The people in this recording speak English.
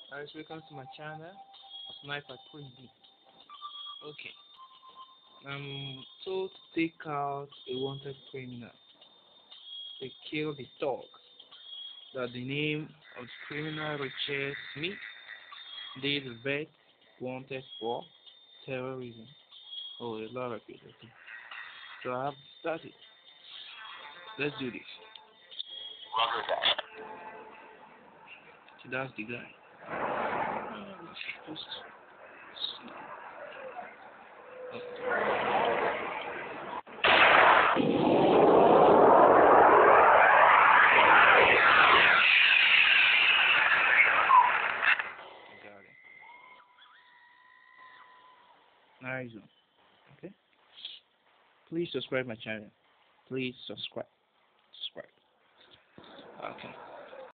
Guys, welcome to my channel, Sniper 3D. Okay, I'm told to take out a wanted criminal. They killed the dog. That the name of the criminal Richard Smith, date of birth, wanted for terrorism. Oh, a lot of it. Okay. So I have started. Let's do this. So that's the guy. Just see. Got it. Nice one. Okay. Please subscribe my channel. Please subscribe. Subscribe. Okay.